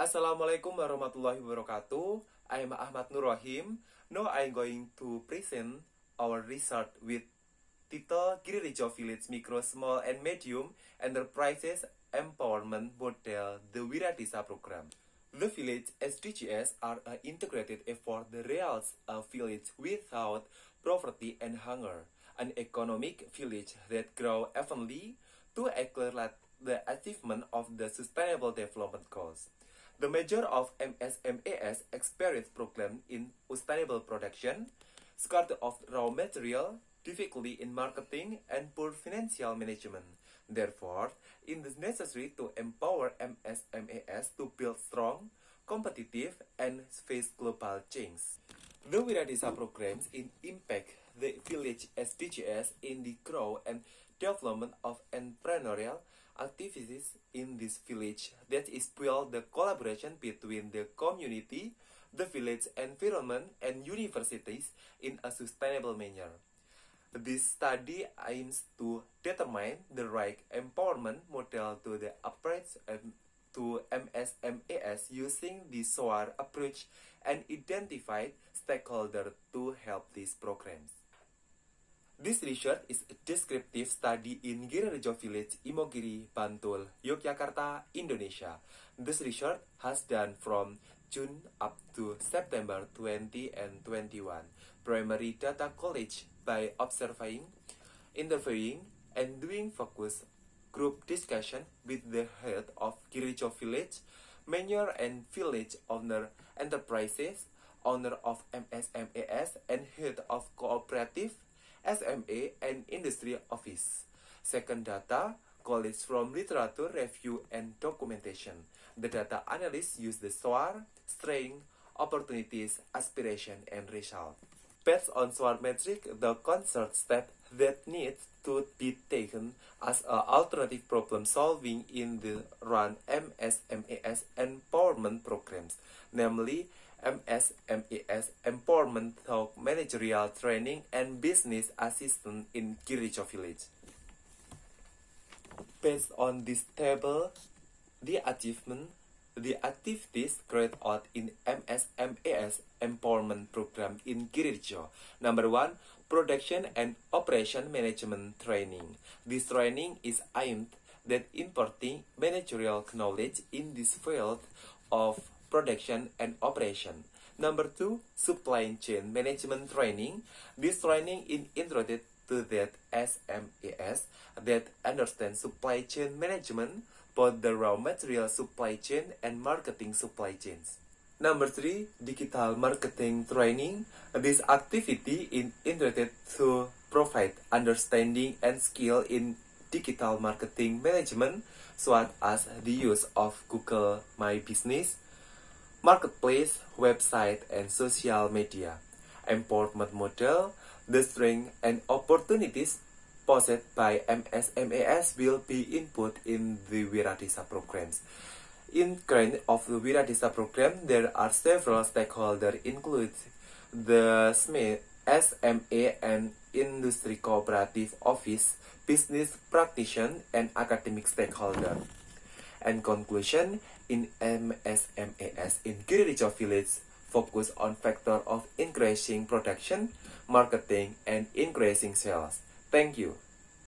Assalamualaikum warahmatullahi wabarakatuh. I'm Ahmad Nur Rahim. Now I'm going to present our research with title Girirejo Village Micro, Small and Medium Enterprises Empowerment Model, the Wiradisa Program. The village SDGs are an integrated effort that realize a village without poverty and hunger, an economic village that grows evenly to accelerate the achievement of the Sustainable Development Goals. The measure of MSMAS experience program in sustainable production, scarcity of raw material, difficulty in marketing, and poor financial management. Therefore, it is necessary to empower MSMAS to build strong, competitive, and face global change. The Wiradisa programs in impact the village SDGs in the growth and development of entrepreneurial activities in this village that is build the collaboration between the community, the village environment, and universities in a sustainable manner. This study aims to determine the right empowerment model to the approach to MSMAS using the SOAR approach and identify stakeholders to help these programs. This research is a descriptive study in Girirejo Village, Imogiri, Bantul, Yogyakarta, Indonesia. This research has done from June up to September 2021. Primary data college by observing, interviewing, and doing focus group discussion with the head of Girirejo Village, mayor and village owner enterprises, owner of MSMAS, and head of cooperative, SMA, and industry office. Second data, college from literature review and documentation. The data analysts use the SWOT, strength, opportunities, aspiration, and result. Based on SWOT metric, the concert step that needs to be taken as an alternative problem solving in the run MSMAS empowerment programs, namely MSMAS Empowerment Through Managerial Training and Business Assistance in Girirejo Village. Based on this table, the activities carried out in MSMAS Empowerment Program in Girirejo. Number 1, Production and Operation Management Training. This training is aimed at imparting managerial knowledge in this field of production and operation. Number 2, supply chain management training. This training is introduced to that SMAS that understands supply chain management, both the raw material supply chain and marketing supply chains. Number 3, digital marketing training. This activity is introduced to provide understanding and skill in digital marketing management, such as the use of Google My Business, marketplace, website, and social media. Empowerment model, the strength and opportunities posed by MSMAS will be input in the Wiradisa programs. In grant of the Wiradisa program, there are several stakeholders, include the SMA and industry cooperative office, business practitioner, and academic stakeholder. And conclusion, in MSMAS in Girirejo Village, focus on factor of increasing production, marketing, and increasing sales. Thank you.